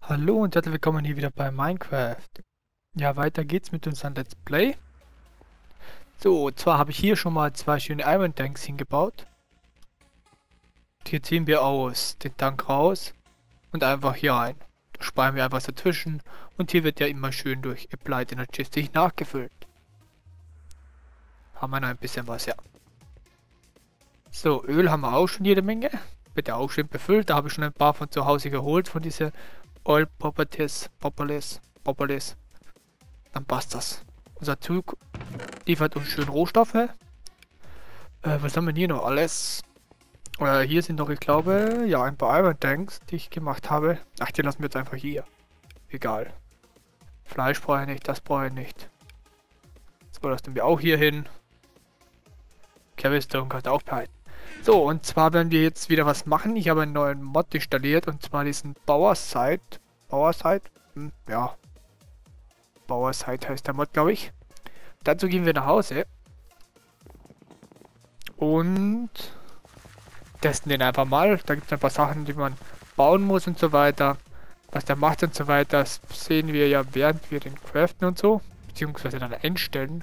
Hallo und herzlich willkommen hier wieder bei Minecraft. Ja, weiter geht's mit unserem Let's Play. So, und zwar habe ich hier schon mal zwei schöne Iron Tanks hingebaut. Hier ziehen wir aus den Tank raus und einfach hier rein. Da sparen wir einfach dazwischen und hier wird ja immer schön durch Applied Energy nachgefüllt. Haben wir noch ein bisschen was, ja. So, Öl haben wir auch schon jede Menge. Wird ja auch schön befüllt. Da habe ich schon ein paar von zu Hause geholt, von diese Oil Properties. Dann passt das. Unser Zug liefert uns schön Rohstoffe. Was haben wir hier noch alles? Hier sind noch, ich glaube, ja, ein paar Iron Tanks, die ich gemacht habe. Ach, die lassen wir jetzt einfach hier. Egal. Fleisch brauche ich nicht, das brauche ich nicht. So, das tun wir auch hier hin. Cavistone kann ich auch behalten. So, und zwar werden wir jetzt wieder was machen. Ich habe einen neuen Mod installiert und zwar diesen Bauersite. Bauersite? Ja. Bauersite heißt der Mod, glaube ich. Dazu gehen wir nach Hause. Und testen den einfach mal. Da gibt es ein paar Sachen, die man bauen muss und so weiter. Was der macht und so weiter, das sehen wir ja, während wir den craften und so. Beziehungsweise dann einstellen.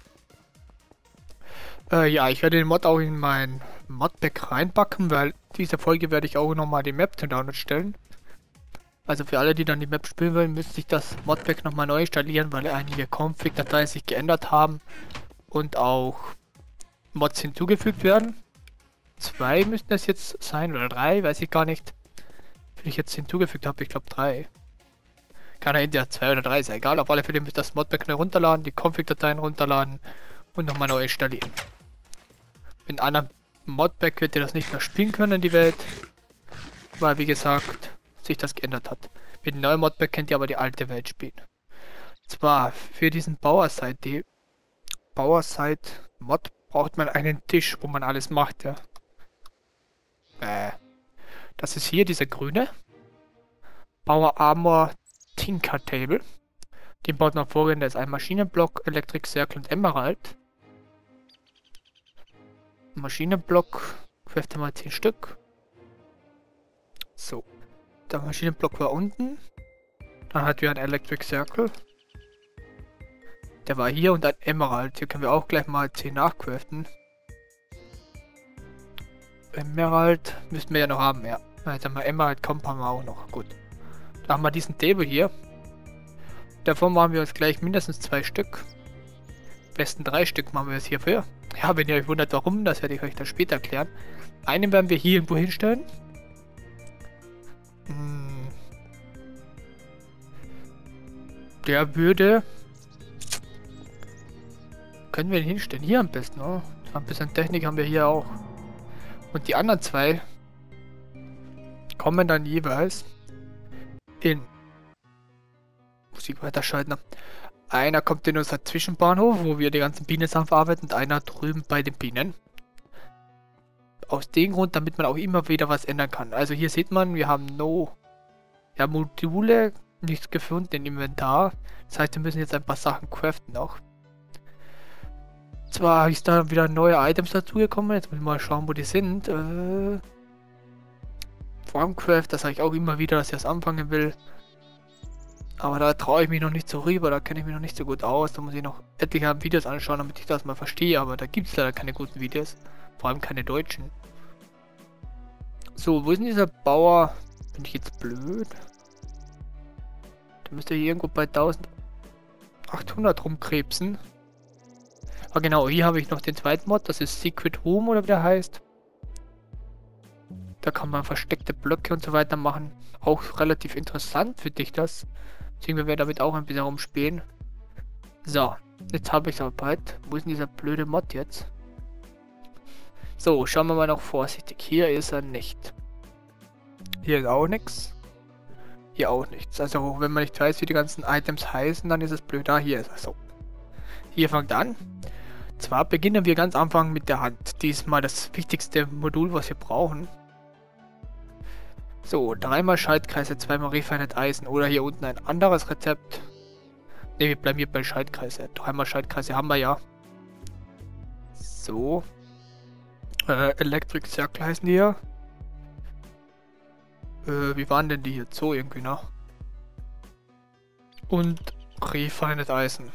Ja, ich werde den Mod auch in mein Modpack reinpacken, weil diese Folge werde ich auch nochmal die Map zum Download stellen. Also für alle, die dann die Map spielen wollen, müsste ich das Modpack nochmal neu installieren, weil einige Config-Dateien sich geändert haben und auch Mods hinzugefügt werden. 2 müssten es jetzt sein oder 3, weiß ich gar nicht. Wie ich jetzt hinzugefügt habe, ich glaube 3. Kann ja entweder 2 oder 3 sein, egal. Auf alle Fälle müsst ihr das Modpack neu runterladen, die Config-Dateien runterladen und nochmal neu installieren. Mit einem anderen Modpack wird ihr das nicht mehr spielen können in die Welt, weil wie gesagt sich das geändert hat. Mit dem neuen Modpack könnt ihr aber die alte Welt spielen. Zwar für diesen Bauersite Mod braucht man einen Tisch, wo man alles macht, ja. Das ist hier dieser grüne Power Armor Tinker Table. Den baut man vorhin, der ist ein Maschinenblock, Electric Circle und Emerald. Maschinenblock, craften mal 10 Stück. So, der Maschinenblock war unten. Dann hatten wir einen Electric Circle. Der war hier und ein Emerald. Hier können wir auch gleich mal 10 nachcraften. Emerald müssten wir ja noch haben, ja. Jetzt haben wir Emerald Comp haben wir auch noch. Gut. Da haben wir diesen Table hier. Davon machen wir uns gleich mindestens 2 Stück. Besten 3 Stück machen wir es hierfür. Ja, wenn ihr euch wundert, warum, das werde ich euch dann später erklären. Einen werden wir hier irgendwo hinstellen. Der würde... Können wir den hinstellen? Hier am besten, oh. Ein bisschen Technik haben wir hier auch. Und die anderen 2 kommen dann jeweils in... Musik weiterschalten. Einer kommt in unser Zwischenbahnhof, wo wir die ganzen Bienen verarbeiten, und einer drüben bei den Bienen. Aus dem Grund, damit man auch immer wieder was ändern kann. Also hier sieht man, wir haben Module, nichts gefunden im Inventar. Das heißt, wir müssen jetzt ein paar Sachen craften auch. Zwar ist da wieder neue Items dazugekommen, jetzt muss ich mal schauen, wo die sind. Farmcraft, das sage ich auch immer wieder, dass ich das anfangen will. Aber da traue ich mich noch nicht so rüber, da kenne ich mich noch nicht so gut aus. Da muss ich noch etliche Videos anschauen, damit ich das mal verstehe. Aber da gibt es leider keine guten Videos. Vor allem keine deutschen. So, wo ist denn dieser Bauer? Bin ich jetzt blöd? Der müsste hier irgendwo bei 1800 rumkrebsen. Ah genau, hier habe ich noch den zweiten Mod. Das ist Secret Room oder wie der heißt. Da kann man versteckte Blöcke und so weiter machen. Auch relativ interessant finde ich das. Deswegen werden wir damit auch ein bisschen rumspielen. So, jetzt habe ich es aber bald. Wo ist denn dieser blöde Mod jetzt? So, schauen wir mal noch vorsichtig. Hier ist er nicht. Hier ist auch nichts. Hier auch nichts. Also, wenn man nicht weiß, wie die ganzen Items heißen, dann ist es blöd. Ah, hier ist er. So. Hier fängt an. Zwar beginnen wir ganz am Anfang mit der Hand. Diesmal das wichtigste Modul, was wir brauchen. So, 3-mal Schaltkreise, 2-mal Refined Eisen oder hier unten ein anderes Rezept. Ne, wir bleiben hier bei Schaltkreise. 3-mal Schaltkreise haben wir ja. So. Electric Circle heißen die hier. Wie waren denn die hier? So irgendwie noch. und refinet Eisen.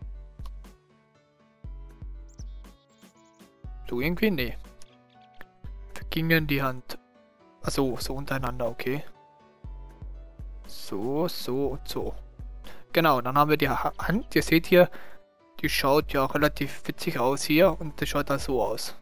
So irgendwie? Nee. Vergingen die Hand. Achso, so untereinander, okay. So, so und so. Genau, dann haben wir die Hand. Ihr seht hier, die schaut ja relativ witzig aus hier und die schaut da so aus.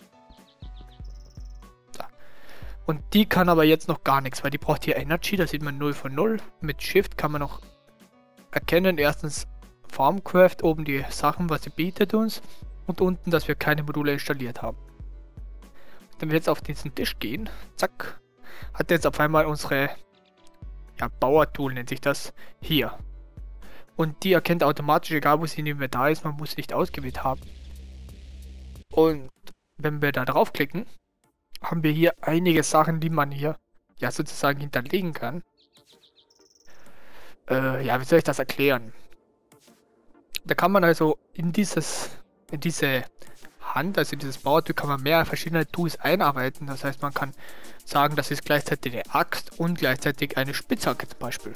So. Und die kann aber jetzt noch gar nichts, weil die braucht hier Energy, da sieht man 0 von 0. Mit Shift kann man noch erkennen, erstens Farmcraft, oben die Sachen, was sie bietet uns und unten, dass wir keine Module installiert haben. Wenn wir jetzt auf diesen Tisch gehen, zack, hat jetzt auf einmal unsere, ja, Bauer-Tool nennt sich das, hier. Und die erkennt automatisch, egal wo sie in dem Inventar ist, man muss nicht ausgewählt haben. Und wenn wir da draufklicken, haben wir hier einige Sachen, die man hier, ja, sozusagen hinterlegen kann. Ja, wie soll ich das erklären? Da kann man also in diese Hand, also dieses Bauertool, kann man mehr verschiedene Tools einarbeiten. Das heißt, man kann sagen, das ist gleichzeitig eine Axt und gleichzeitig eine Spitzhacke zum Beispiel.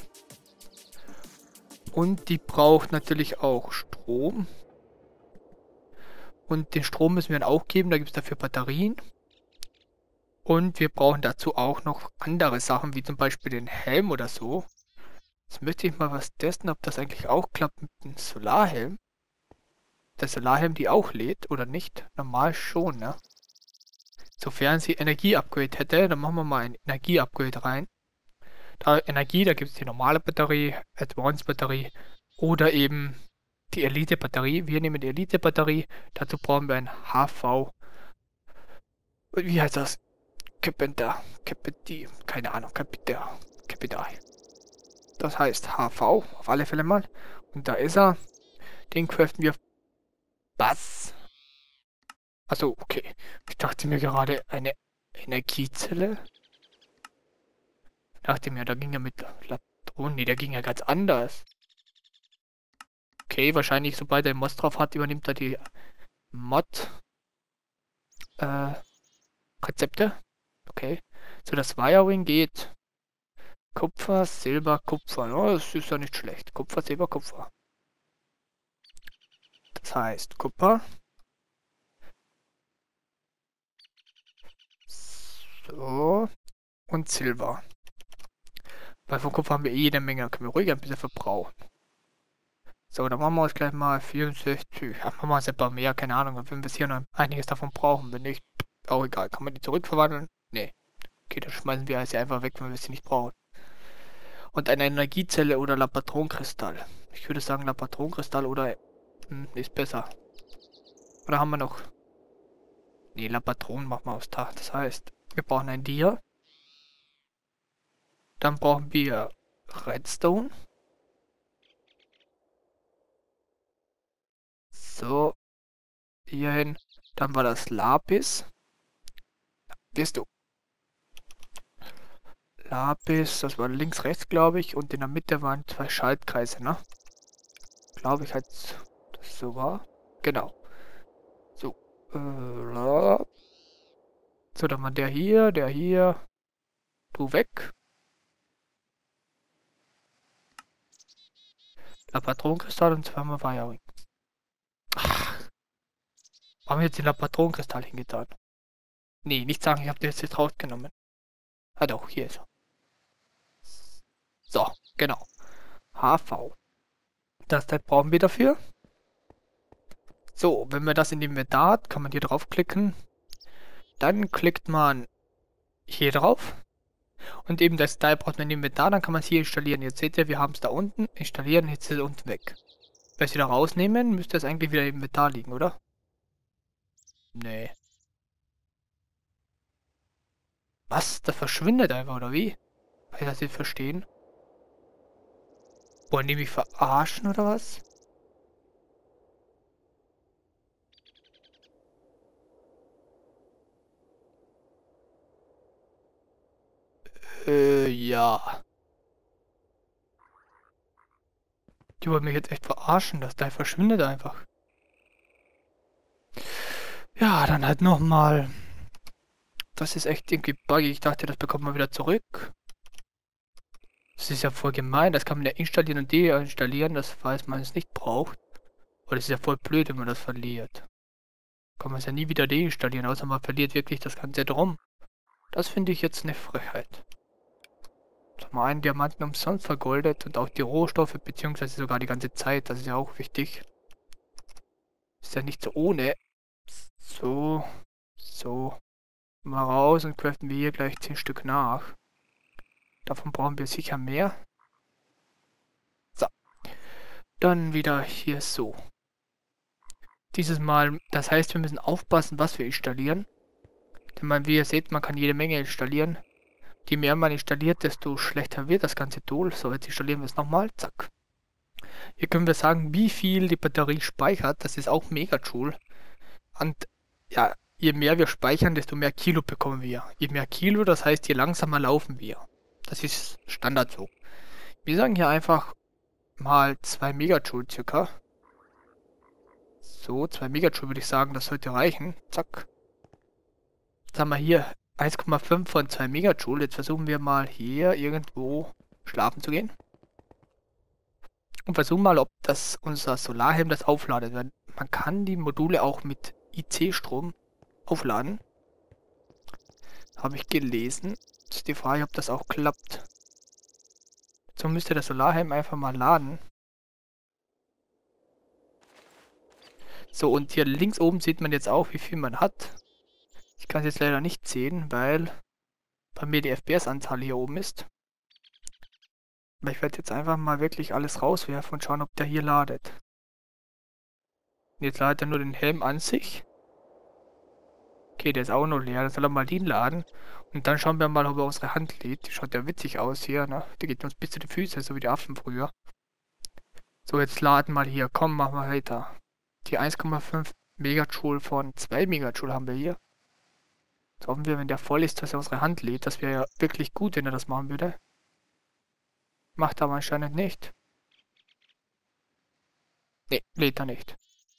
Und die braucht natürlich auch Strom. Und den Strom müssen wir dann auch geben, da gibt es dafür Batterien. Und wir brauchen dazu auch noch andere Sachen, wie zum Beispiel den Helm oder so. Jetzt möchte ich mal was testen, ob das eigentlich auch klappt mit dem Solarhelm. Der Solarhelm die auch lädt oder nicht? Normal schon, ne? Sofern sie Energie-Upgrade hätte, dann machen wir mal ein Energie-Upgrade rein. Da Energie, da gibt es die normale Batterie, Advanced-Batterie oder eben die Elite-Batterie. Wir nehmen die Elite-Batterie, dazu brauchen wir ein HV. Wie heißt das? Capiti, keine Ahnung, Capita. Das heißt HV, auf alle Fälle mal. Und da ist er. Den craften wir. Was? Also okay. Ich dachte mir gerade eine Energiezelle. Dachte mir, da ging er mit Latronen. Nee, der ging ja ganz anders. Okay, wahrscheinlich sobald er Mod drauf hat, übernimmt er die Mod Rezepte. Okay. So, das Wiring geht. Kupfer, Silber, Kupfer. Oh, das ist ja nicht schlecht. Kupfer, Silber, Kupfer. Das heißt Kupfer. So. Und Silber. Weil von Kupfer haben wir eh jede Menge. Können wir ruhig ein bisschen verbrauchen. So, dann machen wir uns gleich mal 64. Ja, machen wir uns ein paar mehr. Keine Ahnung. Wenn wir hier noch einiges davon brauchen. Wenn nicht, auch egal. Kann man die zurückverwandeln? Nee. Okay, dann schmeißen wir sie einfach weg, wenn wir sie nicht brauchen. Und eine Energiezelle oder Lapatronkristall. Ich würde sagen Lapatronkristall oder ist besser. Oder haben wir noch? Nee, Lapatron machen wir aufs Tag. Das heißt, wir brauchen ein Dia. Dann brauchen wir Redstone. So. Hierhin. Dann war das Lapis. Siehst du. Lapis, das war links, rechts, glaube ich. Und in der Mitte waren 2 Schaltkreise, ne? Glaube ich, als das so war. Genau. So. So, dann war der hier, der hier. Du weg. Lapatronkristall und zweimal Wiring. Ach, haben wir jetzt den Lapatronkristall hingetan? Nee, nicht sagen, ich habe den jetzt rausgenommen. Ah doch, hier ist er. So, genau. HV. Das Teil brauchen wir dafür. So, wenn man das in dem Inventar hat, kann man hier draufklicken. Dann klickt man hier drauf. Und eben das Teil braucht man in dem Inventar, dann kann man es hier installieren. Jetzt seht ihr, wir haben es da unten. Installieren, jetzt ist es unten weg. Wenn wir es wieder rausnehmen, müsste es eigentlich wieder im Inventar liegen, oder? Nee. Was? Das verschwindet einfach, oder wie? Kann ich das jetzt verstehen? Wollen die mich verarschen, oder was? Ja. Die wollen mich jetzt echt verarschen, das Teil verschwindet einfach. Ja, dann halt nochmal. Das ist echt irgendwie buggy. Ich dachte, das bekommt man wieder zurück. Das ist ja voll gemein, das kann man ja installieren und deinstallieren, das falls man es nicht braucht. Aber das ist ja voll blöd, wenn man das verliert. Kann man es ja nie wieder deinstallieren, außer man verliert wirklich das ganze Drum. Das finde ich jetzt eine Frechheit. Jetzt haben wir einen Diamanten umsonst vergoldet und auch die Rohstoffe, beziehungsweise sogar die ganze Zeit, das ist ja auch wichtig. Ist ja nicht so ohne. So, so. Mal raus und craften wir hier gleich 10 Stück nach. Davon brauchen wir sicher mehr. So. Dann wieder hier so. Dieses Mal, das heißt, wir müssen aufpassen, was wir installieren. Denn wie ihr seht, man kann jede Menge installieren. Je mehr man installiert, desto schlechter wird das ganze Tool. So, jetzt installieren wir es nochmal. Zack. Hier können wir sagen, wie viel die Batterie speichert. Das ist auch Megajoule. Und ja, je mehr wir speichern, desto mehr Kilo bekommen wir. Je mehr Kilo, das heißt, je langsamer laufen wir. Das ist Standard so. Wir sagen hier einfach mal 2 Megajoule circa. So, 2 Megajoule würde ich sagen, das sollte reichen. Zack. Jetzt haben wir hier 1,5 von 2 Megajoule. Jetzt versuchen wir mal hier irgendwo schlafen zu gehen. Und versuchen mal, ob das unser Solarhelm das aufladet. Weil man kann die Module auch mit IC-Strom aufladen. Habe ich gelesen. Jetzt ist die Frage, ob das auch klappt. So müsste der Solarhelm einfach mal laden. So, und hier links oben sieht man jetzt auch, wie viel man hat. Ich kann es jetzt leider nicht sehen, weil bei mir die FPS-Anzahl hier oben ist. Aber ich werde jetzt einfach mal wirklich alles rauswerfen und schauen, ob der hier ladet. Jetzt ladet er nur den Helm an sich. Okay, der ist auch noch leer. Dann soll er mal den laden. Und dann schauen wir mal, ob er unsere Hand lädt. Die schaut ja witzig aus hier, ne? Die geht uns bis zu den Füßen, so wie die Affen früher. So, jetzt laden mal hier. Komm, machen wir weiter. Die 1,5 Megajoule von 2 Megajoule haben wir hier. Jetzt hoffen wir, wenn der voll ist, dass er unsere Hand lädt. Das wäre ja wirklich gut, wenn er das machen würde. Macht aber anscheinend nicht. Ne, lädt er nicht.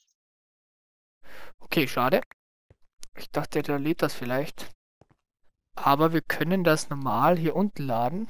Okay, schade. Ich dachte, der lädt das vielleicht. Aber wir können das normal hier unten laden.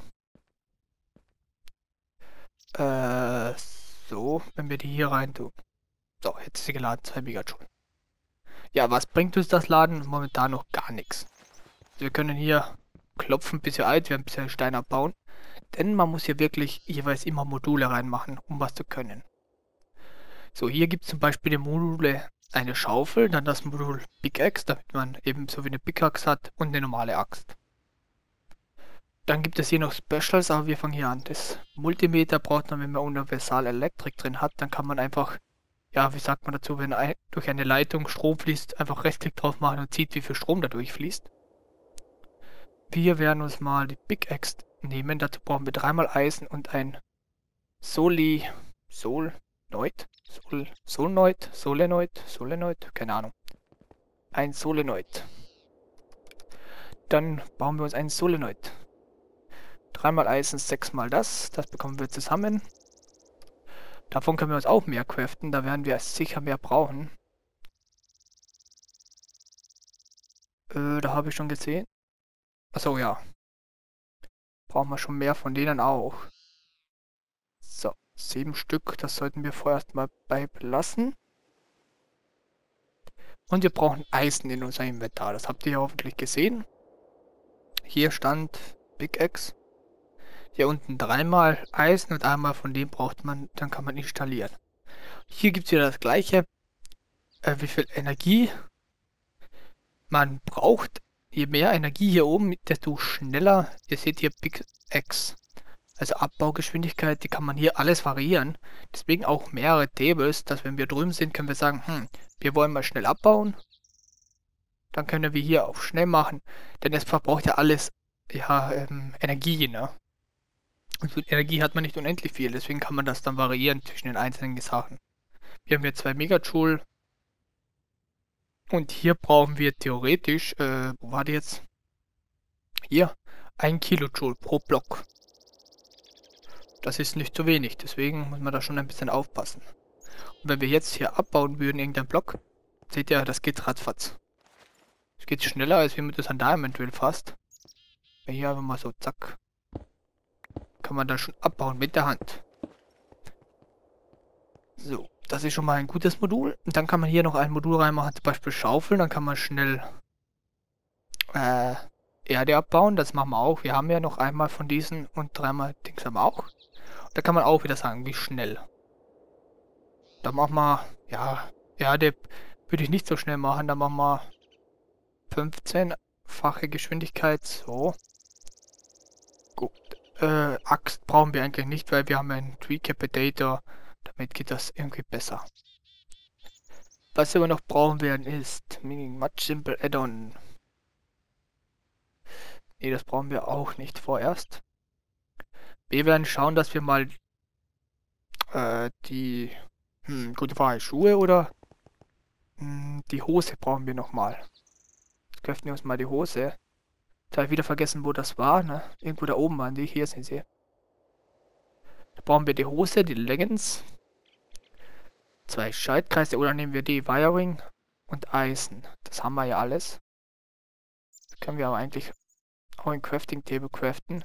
So, wenn wir die hier rein tun. So, jetzt ist sie geladen, 2 Megajoule. Ja, was bringt uns das Laden? Momentan noch gar nichts. Wir können hier klopfen, bis wir alt werden, bis wir Steine abbauen. Denn man muss hier wirklich jeweils immer Module reinmachen, um was zu können. So, hier gibt es zum Beispiel die Module eine Schaufel, dann das Modul Pickaxe, damit man eben so wie eine Pickaxe hat und eine normale Axt. Dann gibt es hier noch Specials, aber wir fangen hier an. Das Multimeter braucht man, wenn man Universal Elektrik drin hat, dann kann man einfach, ja, wie sagt man dazu, wenn durch eine Leitung Strom fließt, einfach Rechtsklick drauf machen und sieht, wie viel Strom da durchfließt. Wir werden uns mal die Pickaxe nehmen, dazu brauchen wir 3-mal Eisen und ein Solenoid, keine Ahnung. Ein Solenoid. Dann bauen wir uns einen Solenoid. 3-mal Eisen, 6-mal das. Das bekommen wir zusammen. Davon können wir uns auch mehr craften. Da werden wir sicher mehr brauchen. Da habe ich schon gesehen. Achso, ja. Brauchen wir schon mehr von denen auch. So, 7 Stück. Das sollten wir vorerst mal beibelassen. Und wir brauchen Eisen in unserem Inventar. Das habt ihr ja hoffentlich gesehen. Hier stand Pickaxe. Hier unten 3-mal Eisen und einmal von dem braucht man, dann kann man installieren. Hier gibt es wieder das gleiche. Wie viel Energie man braucht. Je mehr Energie hier oben, desto schneller. Ihr seht hier Pickaxe. Also Abbaugeschwindigkeit, die kann man hier alles variieren. Deswegen auch mehrere Tables, dass wenn wir drüben sind, können wir sagen, wir wollen mal schnell abbauen. Dann können wir hier auch schnell machen. Denn es verbraucht ja alles, ja, Energie, ne? Und mit Energie hat man nicht unendlich viel, deswegen kann man das dann variieren zwischen den einzelnen Sachen. Wir haben hier 2 Megajoule. Und hier brauchen wir theoretisch, wo war die jetzt? Hier, 1 Kilojoule pro Block. Das ist nicht zu wenig, deswegen muss man da schon ein bisschen aufpassen. Und wenn wir jetzt hier abbauen würden, irgendeinen Block, seht ihr, das geht ratzfatz. Es geht schneller, als wenn man das an Diamond will fast. Wenn hier einfach mal so, zack. kann man da schon abbauen mit der Hand. So, das ist schon mal ein gutes Modul. Und dann kann man hier noch ein Modul reinmachen, zum Beispiel Schaufeln. Dann kann man schnell Erde abbauen. Das machen wir auch. Wir haben ja noch einmal von diesen und dreimal Dings haben wir auch. Da kann man auch wieder sagen, wie schnell. Da machen wir, ja, Erde würde ich nicht so schnell machen. Da machen wir 15-fache Geschwindigkeit. So. Gut. Axt brauchen wir eigentlich nicht, weil wir haben einen Decapitator. Damit geht das irgendwie besser. Was wir aber noch brauchen werden ist Much Simple Add-on. Ne, das brauchen wir auch nicht vorerst. Wir werden schauen, dass wir mal die... gute Frage. Schuhe oder die Hose brauchen wir nochmal. Jetzt öffnen wir uns mal die Hose. Jetzt habe ich wieder vergessen, wo das war. Ne? Irgendwo da oben waren die. Hier sind sie. Da brauchen wir die Hose, die Leggings. 2 Schaltkreise oder nehmen wir die Wiring und Eisen. Das haben wir ja alles. Das können wir aber eigentlich auch in Crafting Table craften.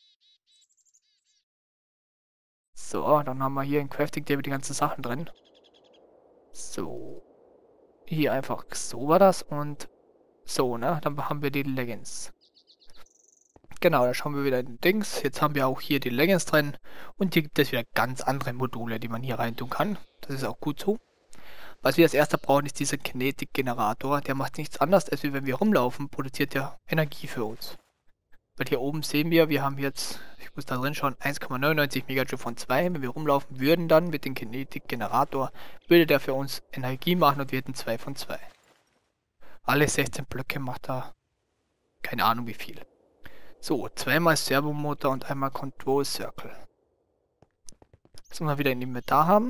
So, dann haben wir hier in Crafting Table die ganzen Sachen drin. So. Hier einfach so war das und so, ne? Dann haben wir die Leggings. Genau, da schauen wir wieder in den Dings. Jetzt haben wir auch hier die Leggings drin. Und hier gibt es wieder ganz andere Module, die man hier rein tun kann. Das ist auch gut so. Was wir als erster brauchen, ist dieser Kinetic-Generator. Der macht nichts anderes, als wenn wir rumlaufen, produziert der Energie für uns. Weil hier oben sehen wir haben jetzt, ich muss da drin schauen, 1,99 Megajoule von 2. Wenn wir rumlaufen würden dann mit dem Kinetic-Generator, würde der für uns Energie machen und wir hätten 2 von 2. Alle 16 Blöcke macht er keine Ahnung wie viel. So, zweimal Servomotor und einmal Control Circle. Das müssen wir wieder in die Inventar haben.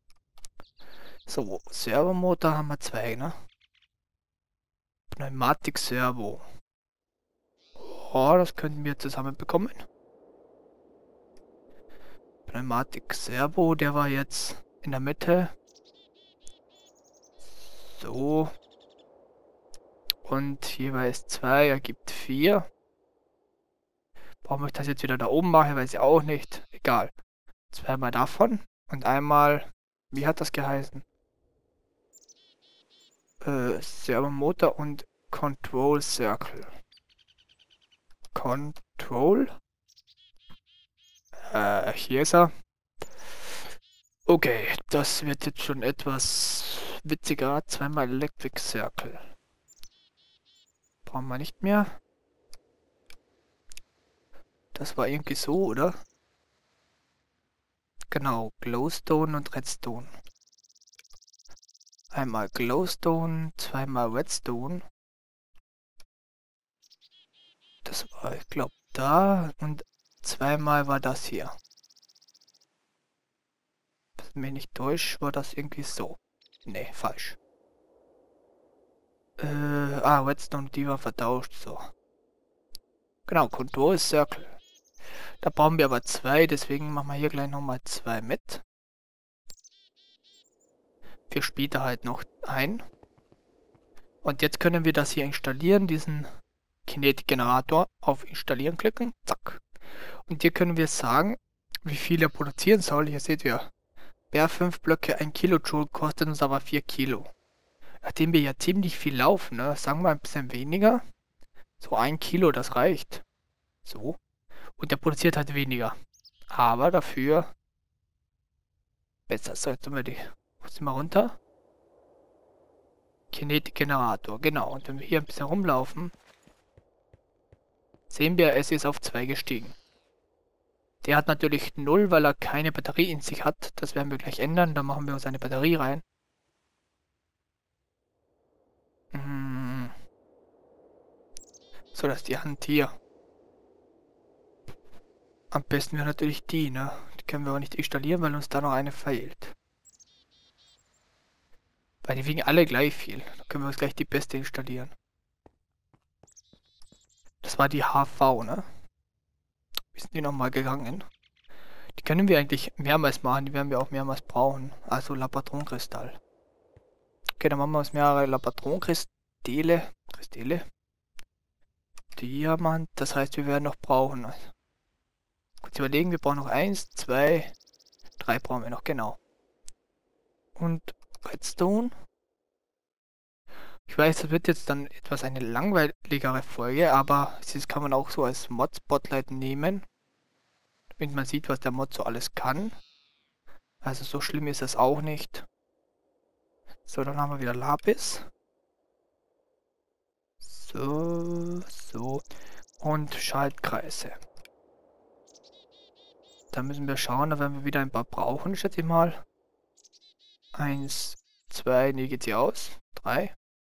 So, Servomotor haben wir 2, ne? Pneumatik Servo. Oh, das könnten wir zusammen bekommen. Pneumatik Servo, der war jetzt in der Mitte. So. Und jeweils 2 ergibt 4. Warum ich das jetzt wieder da oben mache, weiß ich auch nicht. Egal. Zweimal davon und einmal, wie hat das geheißen? Servomotor und Control Circle. Control. Hier ist er. Okay, das wird jetzt schon etwas witziger. Zweimal Electric Circle. Brauchen wir nicht mehr. Das war irgendwie so, oder? Genau, Glowstone und Redstone. Einmal Glowstone, zweimal Redstone. Das war, ich glaube, da und zweimal war das hier. Wenn mich nicht täuscht, war das irgendwie so. Ne, falsch. Redstone, die war vertauscht, so. Genau, Control Circle. Da brauchen wir aber 2, deswegen machen wir hier gleich nochmal 2 mit. Für später halt noch ein. Und jetzt können wir das hier installieren, diesen Kinetic-Generator. Auf Installieren klicken, zack. Und hier können wir sagen, wie viel er produzieren soll. Hier seht ihr, wer 5 Blöcke 1 Kilojoule kostet uns aber 4 Kilo. Nachdem wir ja ziemlich viel laufen, ne, sagen wir ein bisschen weniger. So 1 Kilo, das reicht. So. Und der produziert halt weniger. Aber dafür besser. So, jetzt sind wir runter. Kinetic-Generator, genau. Und wenn wir hier ein bisschen rumlaufen, sehen wir, es ist auf 2 gestiegen. Der hat natürlich 0, weil er keine Batterie in sich hat. Das werden wir gleich ändern. Da machen wir uns eine Batterie rein. So, dass die Hand hier. Am besten wäre natürlich die, ne? Die können wir aber nicht installieren, weil uns da noch eine fehlt. Weil die wiegen alle gleich viel. Da können wir uns gleich die beste installieren. Das war die HV, ne? Wie sind die nochmal gegangen? Die können wir eigentlich mehrmals machen, die werden wir auch mehrmals brauchen. Also Lapatronkristall. Okay, dann machen wir uns mehrere Lapatronkristalle. Diamant, das heißt, wir werden noch brauchen Kurz überlegen, wir brauchen noch 1, 2, 3 brauchen wir noch, genau. Und Redstone. Ich weiß, das wird jetzt dann etwas eine langweiligere Folge, aber das kann man auch so als Mod-Spotlight nehmen, damit man sieht, was der Mod so alles kann. Also so schlimm ist es auch nicht. So, dann haben wir wieder Lapis. So, so. Und Schaltkreise. Da müssen wir schauen, da werden wir wieder ein paar brauchen, schätze ich mal. 1, 2, nee, geht sie aus. 3.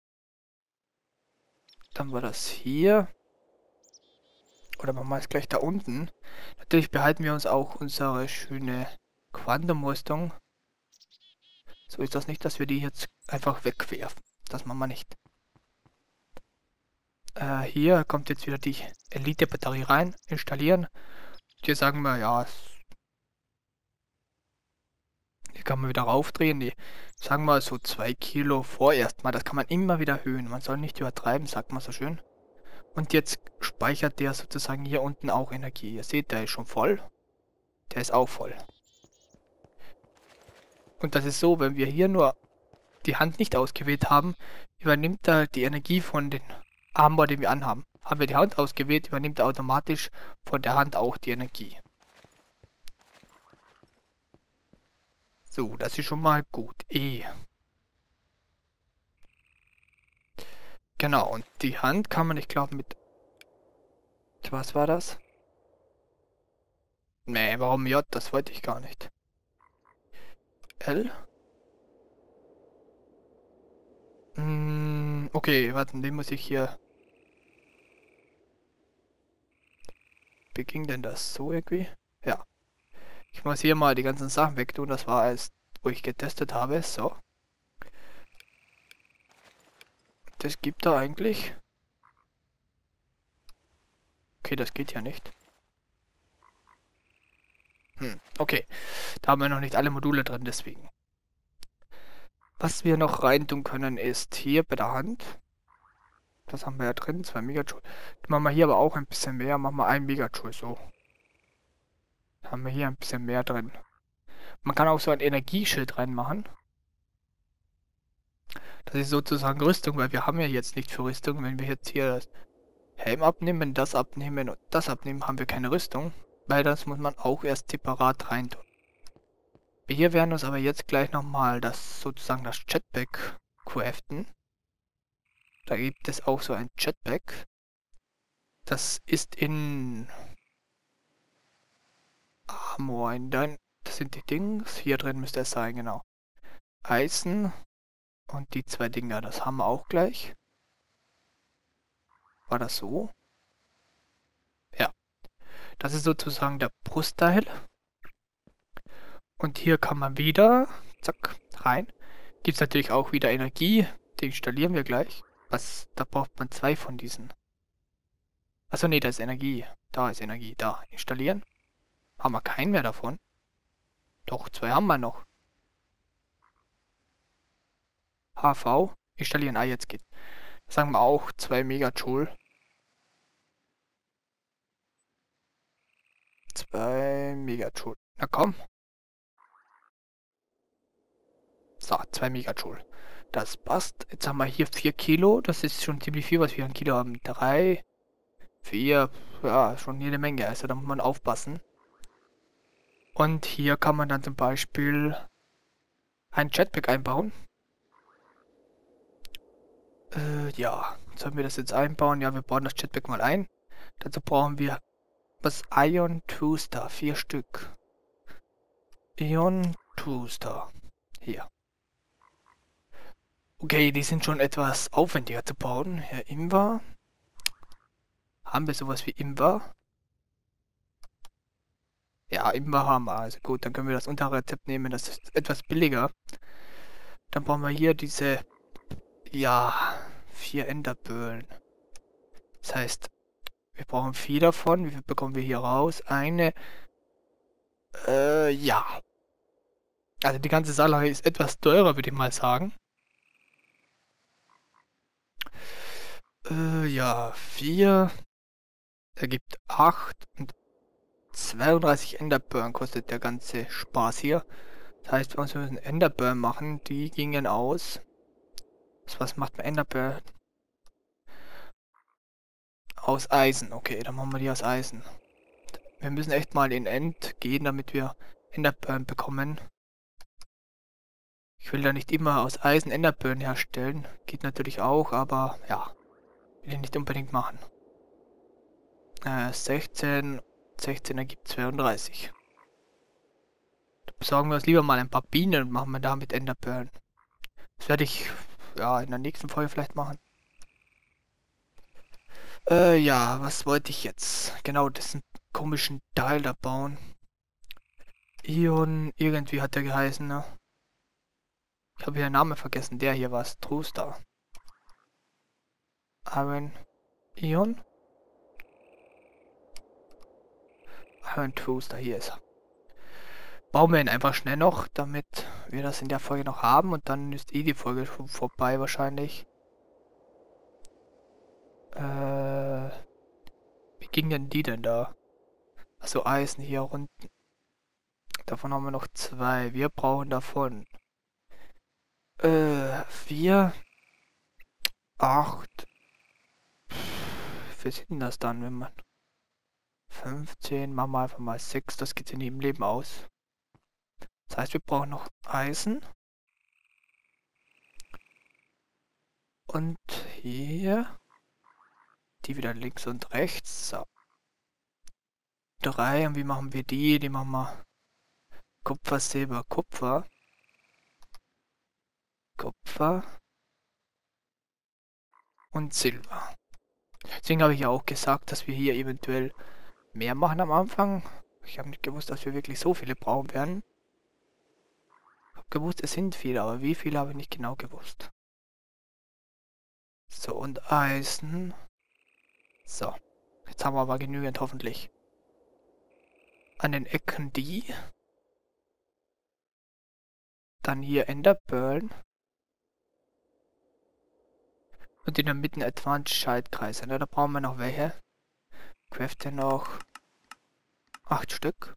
Dann war das hier. Oder machen wir es gleich da unten. Natürlich behalten wir uns auch unsere schöne Quantum-Rüstung. So ist das nicht, dass wir die jetzt einfach wegwerfen. Das machen wir nicht. Hier kommt jetzt wieder die Elite-Batterie rein. Installieren. Hier sagen wir, ja, hier kann man wieder raufdrehen. Die sagen wir so 2 Kilo vorerst mal. Das kann man immer wieder erhöhen. Man soll nicht übertreiben, sagt man so schön. Und jetzt speichert der sozusagen hier unten auch Energie. Ihr seht, der ist schon voll. Der ist auch voll. Und das ist so, wenn wir hier nur die Hand nicht ausgewählt haben, übernimmt er die Energie von den Armband, den wir anhaben. Haben wir die Hand ausgewählt, übernimmt er automatisch von der Hand auch die Energie. So, das ist schon mal gut. Genau, und die Hand kann man, ich glaube, mit... Was war das? Nee, warum J? Das wollte ich gar nicht. L? Okay, warten, den muss ich hier... Wie ging denn das? So irgendwie? Ja. Ich muss hier mal die ganzen Sachen wegtun. Das war es, wo ich getestet habe. So. Das gibt er eigentlich. Okay, das geht ja nicht. Okay. Da haben wir noch nicht alle Module drin, deswegen. Was wir noch rein tun können, ist hier bei der Hand. Das haben wir ja drin, 2 Megajoule. Machen wir hier aber auch ein bisschen mehr. Machen wir 1 Megajoule so. Haben wir hier ein bisschen mehr drin. Man kann auch so ein Energieschild reinmachen. Das ist sozusagen Rüstung, weil wir haben ja jetzt nicht für Rüstung. Wenn wir jetzt hier das Helm abnehmen, das abnehmen und das abnehmen, haben wir keine Rüstung. Weil das muss man auch erst separat reintun. Wir werden uns aber jetzt gleich nochmal das sozusagen das Jetpack craften. Da gibt es auch so ein Jetpack. Das ist in Armor, das sind die Dings. Hier drin müsste es sein, genau. Eisen und die 2 Dinger, das haben wir auch gleich. War das so? Ja. Das ist sozusagen der Brustteil. Und hier kann man wieder, zack, rein. Gibt es natürlich auch wieder Energie. Die installieren wir gleich. Da braucht man 2 von diesen. Achso, nee, da ist Energie. Da ist Energie. Da. Installieren. Haben wir keinen mehr davon? Doch, 2 haben wir noch. HV. Installieren. Ah, jetzt geht. Sagen wir auch 2 Megajoule. 2 Megajoule. Na komm. So, 2 Megajoule. Das passt. Jetzt haben wir hier 4 Kilo. Das ist schon ziemlich viel, was wir an Kilo haben. 3, 4, ja, schon jede Menge. Also da muss man aufpassen. Und hier kann man dann zum Beispiel ein Jetpack einbauen. Ja, sollen wir das jetzt einbauen? Ja, wir bauen das Jetpack mal ein. Dazu brauchen wir was Ion Tooster, 4 Stück. Ion Tooster. Hier. Okay, die sind schon etwas aufwendiger zu bauen. Herr Imber. Haben wir sowas wie Imber? Ja, Imber haben wir. Also gut, dann können wir das untere Rezept nehmen. Das ist etwas billiger. Dann brauchen wir hier diese, ja, 4 Enderböhlen. Das heißt, wir brauchen 4 davon. Wie viel bekommen wir hier raus? Eine. Ja. Also die ganze Sache ist etwas teurer, würde ich mal sagen. Ja, 4 ergibt 8 und 32 Enderpearl kostet der ganze Spaß hier. Das heißt, wir müssen Enderpearl machen. Die gingen aus. Was macht man Enderpearl? Aus Eisen. Okay, dann machen wir die aus Eisen. Wir müssen echt mal in End gehen, damit wir Enderpearl bekommen. Ich will da nicht immer aus Eisen Enderpearl herstellen. Geht natürlich auch, aber ja. Will ich nicht unbedingt machen. 16 ergibt 32. Da besorgen wir uns lieber mal ein paar Bienen und machen wir damit Enderperlen. Das werde ich ja in der nächsten Folge vielleicht machen. Ja, was wollte ich jetzt? Genau, diesen komischen Teil da bauen. Ion, irgendwie hat der geheißen, ne? Ich habe hier den Namen vergessen, der hier war es, Trooster. Iron Ion? Iron Trooster, hier ist er. Bauen wir ihn einfach schnell noch, damit wir das in der Folge noch haben und dann ist die Folge schon vorbei wahrscheinlich. Wie ging denn die denn da? Also Eisen hier unten. Davon haben wir noch 2. Wir brauchen davon 4, 8. Wie sieht denn das dann, wenn man 15, machen wir einfach mal 6, das geht in jedem Leben aus. Das heißt, wir brauchen noch Eisen. Und hier die wieder links und rechts. So. 3, und wie machen wir die? Die machen wir Kupfer, Silber, Kupfer. Kupfer. Und Silber. Deswegen habe ich ja auch gesagt, dass wir hier eventuell mehr machen am Anfang. Ich habe nicht gewusst, dass wir wirklich so viele brauchen werden. Ich habe gewusst, es sind viele, aber wie viele habe ich nicht genau gewusst. So, und Eisen. So, jetzt haben wir aber genügend hoffentlich. An den Ecken die. Dann hier Enderpearl. Und in der Mitte Advanced Schaltkreise. Ne? Da brauchen wir noch welche. Crafte noch 8 Stück.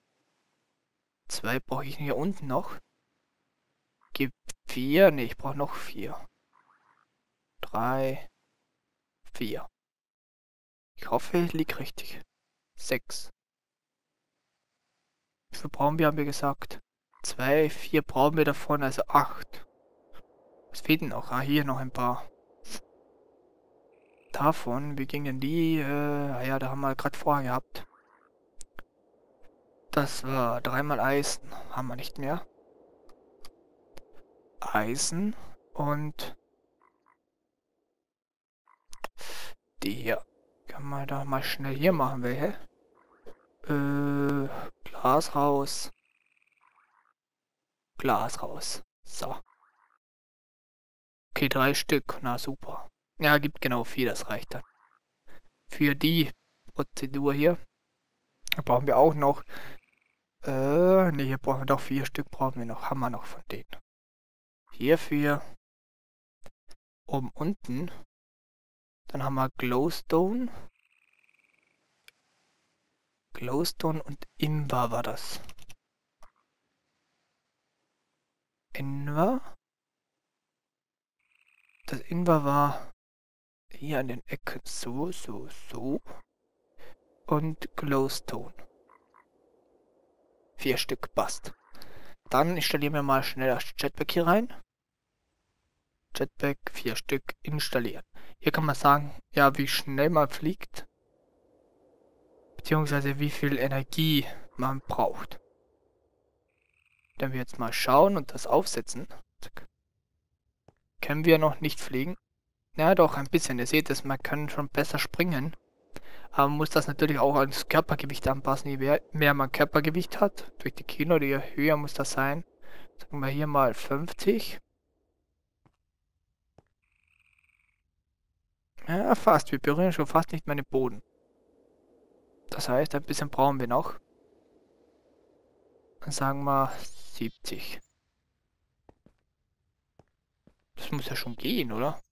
2 brauche ich hier unten noch. Gibt 4. Ne, ich brauche noch 4. 3. 4. Ich hoffe, ich liege richtig. 6. Wie viel brauchen wir, haben wir gesagt? 2, 4 brauchen wir davon, also 8. Was fehlt denn noch? Ah, hier noch ein paar. Davon, wie gingen die? Ja, da haben wir gerade vorher gehabt. Das war 3 mal Eisen. Haben wir nicht mehr. Eisen und die hier. Kann man da mal schnell hier machen, welche? Glas raus. Glas raus. So. Okay, 3 Stück. Na super. Ja, gibt genau 4, das reicht dann. Für die Prozedur hier. Da brauchen wir auch noch. Ne, hier brauchen wir doch 4 Stück, brauchen wir noch. Haben wir noch von denen. Hierfür. Oben unten. Dann haben wir Glowstone. Glowstone und Invar war das. Invar. Das Invar war hier an den Ecken so, so, so. Und Glowstone. 4 Stück passt. Dann installieren wir mal schnell das Jetpack hier rein. Jetpack 4 Stück installieren. Hier kann man sagen, ja, wie schnell man fliegt. Beziehungsweise wie viel Energie man braucht. Wenn wir jetzt mal schauen und das aufsetzen, können wir noch nicht fliegen. Ja, doch, ein bisschen. Ihr seht es, man kann schon besser springen. Aber man muss das natürlich auch ans Körpergewicht anpassen. Je mehr man Körpergewicht hat, durch die Kilo, je höher muss das sein. Sagen wir hier mal 50. Ja, fast. Wir berühren schon fast nicht mehr den Boden. Das heißt, ein bisschen brauchen wir noch. Dann sagen wir 70. Das muss ja schon gehen, oder?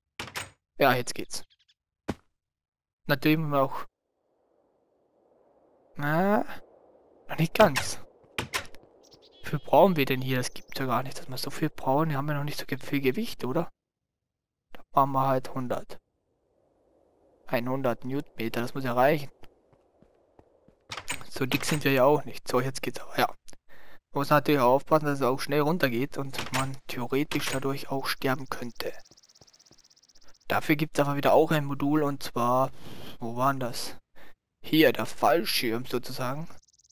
Ja, jetzt geht's. Natürlich auch Na, noch nicht ganz. Wie viel brauchen wir denn hier? Das gibt's ja gar nicht, dass wir so viel brauchen. Wir haben ja noch nicht so viel Gewicht, oder? Da machen wir halt 100. 100 Newtonmeter, das muss ja reichen. So dick sind wir ja auch nicht. So, jetzt geht's aber, ja. Man muss natürlich auch aufpassen, dass es auch schnell runtergeht und man theoretisch dadurch auch sterben könnte. Dafür gibt es aber wieder auch ein Modul und zwar, wo war denn das? Hier, der Fallschirm sozusagen.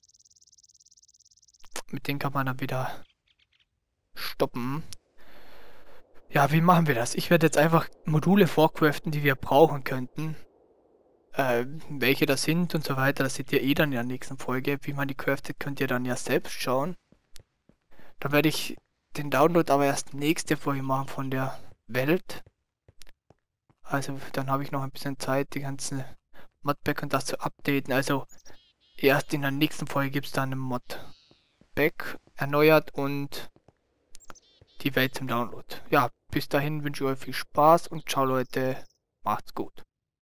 Mit dem kann man dann wieder stoppen. Ja, wie machen wir das? Ich werde jetzt einfach Module vorcraften, die wir brauchen könnten. Welche das sind und so weiter, das seht ihr eh dann in der nächsten Folge. Wie man die craftet, könnt ihr dann ja selbst schauen. Dann werde ich den Download aber erst nächste Folge machen von der Welt. Also dann habe ich noch ein bisschen Zeit, die ganzen Modpack und das zu updaten. Also erst in der nächsten Folge gibt es dann ein Modpack erneuert und die Welt zum Download. Ja, bis dahin wünsche ich euch viel Spaß und ciao Leute, macht's gut.